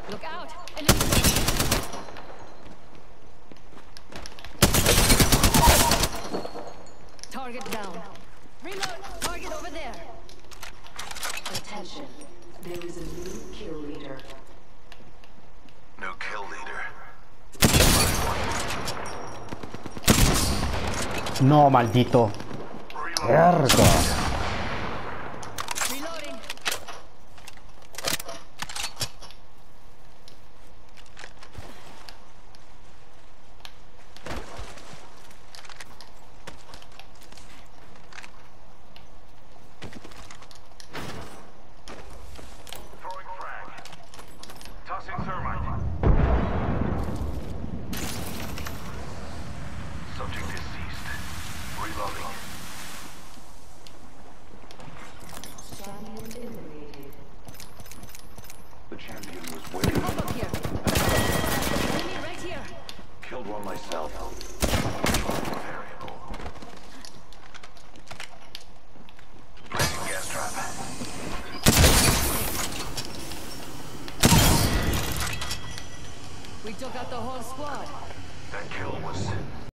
Look out! Enemy. Target down. Reload. Target over there. Attention. There is a new kill leader. New kill leader. No, maldito. Verga. Reloading. Throwing frag. Tossing thermite. Subject is ceased. Reloading. Champion eliminated. The champion was waiting. Pop up here. Enemy right here. Killed one myself. Variable. Placing gas trap. We took out the whole squad. That kill was